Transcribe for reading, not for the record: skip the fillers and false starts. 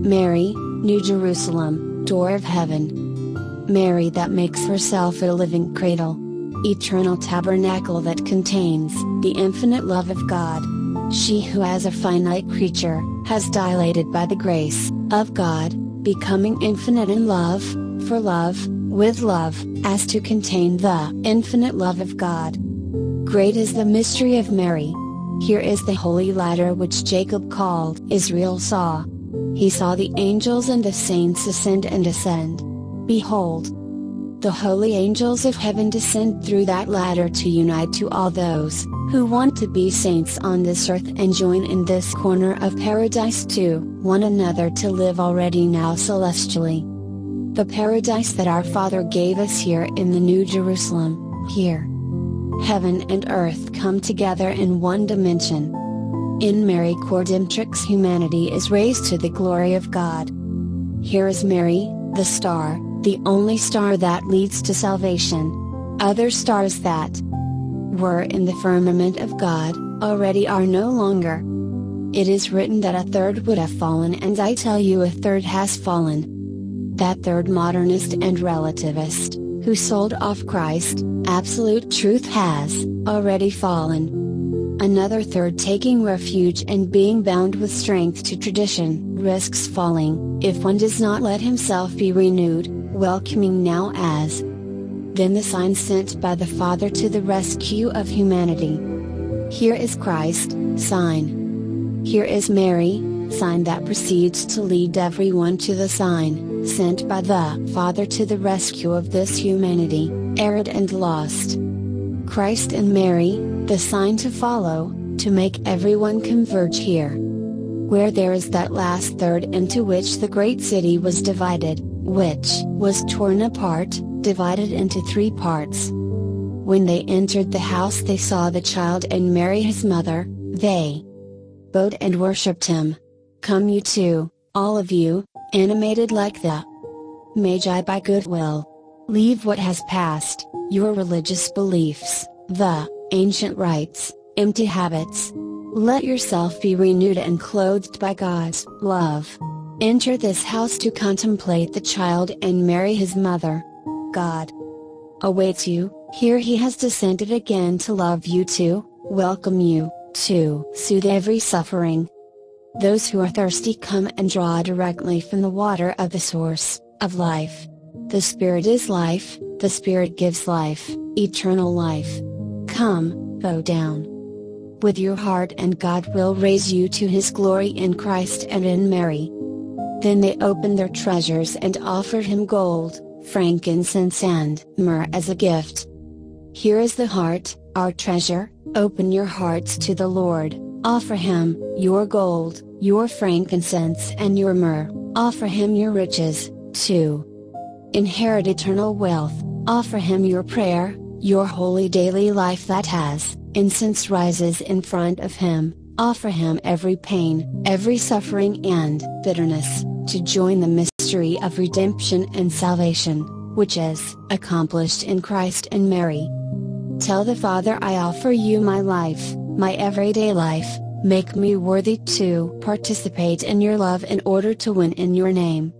Mary, New Jerusalem, door of heaven. Mary that makes herself a living cradle. Eternal tabernacle that contains the infinite love of God. She who as a finite creature, has dilated by the grace of God, becoming infinite in love, for love, with love, as to contain the infinite love of God. Great is the mystery of Mary. Here is the holy ladder which Jacob called Israel saw. He saw the angels and the saints ascend and ascend. Behold, the holy angels of heaven descend through that ladder to unite to all those who want to be saints on this earth and join in this corner of paradise to one another to live already now celestially. The paradise that our Father gave us here in the New Jerusalem, here. Heaven and earth come together in one dimension. In Mary Cordemtrix humanity is raised to the glory of God. Here is Mary, the star, the only star that leads to salvation. Other stars that were in the firmament of God, already are no longer. It is written that a third would have fallen, and I tell you a third has fallen. That third modernist and relativist, who sold off Christ, absolute truth has already fallen. Another third taking refuge and being bound with strength to tradition, risks falling, if one does not let himself be renewed, welcoming now as then the sign sent by the Father to the rescue of humanity. Here is Christ, sign. Here is Mary, sign that proceeds to lead everyone to the sign, sent by the Father to the rescue of this humanity, arid and lost. Christ and Mary, the sign to follow, to make everyone converge here. Where there is that last third into which the great city was divided, which was torn apart, divided into 3 parts. When they entered the house they saw the child and Mary his mother, they bowed and worshipped him. Come you too, all of you, animated like the Magi by goodwill. Leave what has passed, your religious beliefs, the ancient rites, empty habits. Let yourself be renewed and clothed by God's love. Enter this house to contemplate the child and Mary his mother. God awaits you, here he has descended again to love you, to welcome you, to soothe every suffering. Those who are thirsty come and draw directly from the water of the source of life. The Spirit is life, the Spirit gives life, eternal life. Come, bow down with your heart and God will raise you to his glory in Christ and in Mary. Then they opened their treasures and offered him gold, frankincense and myrrh as a gift. Here is the heart, our treasure. Open your hearts to the Lord, offer him your gold, your frankincense and your myrrh, offer him your riches, to inherit eternal wealth, offer him your prayer, your holy daily life that has incense rises in front of him, offer him every pain, every suffering and bitterness, to join the mystery of redemption and salvation, which is accomplished in Christ and Mary. Tell the Father, I offer you my life, my everyday life, make me worthy to participate in your love in order to win in your name.